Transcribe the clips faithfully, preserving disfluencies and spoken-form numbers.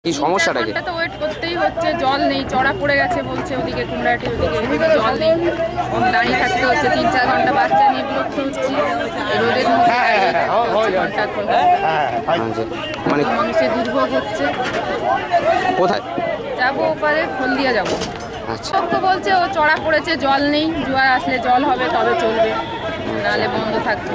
এই সমস্যাটাকে তো ওয়েট করতেই হচ্ছে, জল নেই, চড়া পড়ে গেছে বলছে ওদিকে কুমড়াটি, ওদিকে জল নেই, দাঁড়িয়ে থাকতে হচ্ছে তিন চার ঘন্টা, বাচ্চা নিয়ে বিরক্ত হচ্ছি রোদের মধ্যে ঘন্টার পর মানে মানুষের দুর্ভোগ হচ্ছে। কোথায় যাবো ওপারে হলদিয়া যাবো। আচ্ছা তো বলছে ও চড়া পড়েছে, জল নেই, জোয়ার আসলে জল হবে তবে চলবে, নাহলে বন্ধ থাকবে।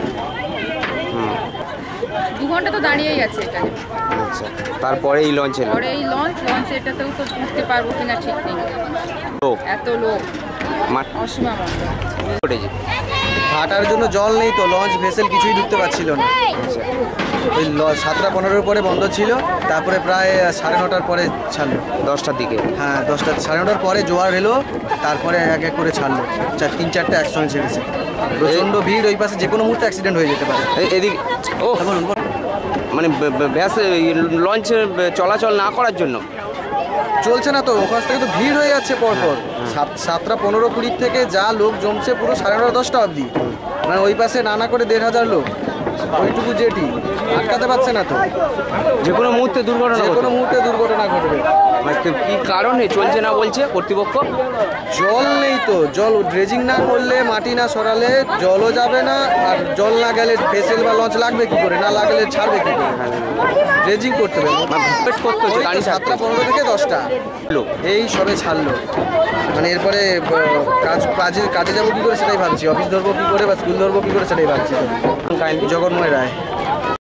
দু ঘন্টা তো দাঁড়িয়েই আছে এখানে। আচ্ছা তারপরে এই লঞ্চে পরে এই লঞ্চ লঞ্চ এটাতেও তো উঠতে পারবো কিনা ঠিক নেই, এত লোক অসীমা ঘটেছে। ভাটার জন্য জল নেই তো, লঞ্চ ভেসেল কিছুই ঢুকতে পারছিল না। ওই সাতটা পনেরোর পরে বন্ধ ছিল, তারপরে প্রায় সাড়ে নটার পরে ছাড়লো, দশটার দিকে। হ্যাঁ দশটা সাড়ে নটার পরে জোয়ার এলো, তারপরে এক এক করে ছাড়লো, চার তিন চারটে একসঙ্গে ছেড়েছে। প্রচণ্ড ভিড়, ওই পাশে যে কোনো মুহূর্তে অ্যাক্সিডেন্ট হয়ে যেতে পারে। এদিকে ও বলুন মানে ব্যাস লঞ্চ চলাচল না করার জন্য চলছে না তো, ওখান থেকে তো ভিড় হয়ে যাচ্ছে পরপর। সাত সাতটা পনেরো কুড়ির থেকে যা লোক জমছে পুরো সাড়ে নটা দশটা অবধি, মানে ওই পাশে নানা করে দেড় হাজার লোক, ওইটুকু জেটি আটকাতে পারছে না তো, যে কোনো মুহূর্তে দুর্ঘটনা, যে কোনো মুহূর্তে দুর্ঘটনা ঘটবে। কি কারণে চলছে না বলছে কর্তৃপক্ষ? জল নেই তো, জল ড্রেজিং না করলে, মাটি না সরালে জলও যাবে না, আর জল না গেলে ভেসেল বা লঞ্চ লাগবে কি করে, না লাগলে ছাড়বে কি করে, ড্রেজিং করতে হবে। করতে হচ্ছে গাড়ি সাতটা পনেরো থেকে দশটা লোক এই সবে ছাড়লো, মানে এরপরে কাজ কাজে কাজে যাবো কী করে সেটাই ভাবছি, অফিস ধরবো কী করে বা স্কুল ধরবো কী করে সেটাই ভাবছি। জগন্ময় রায়।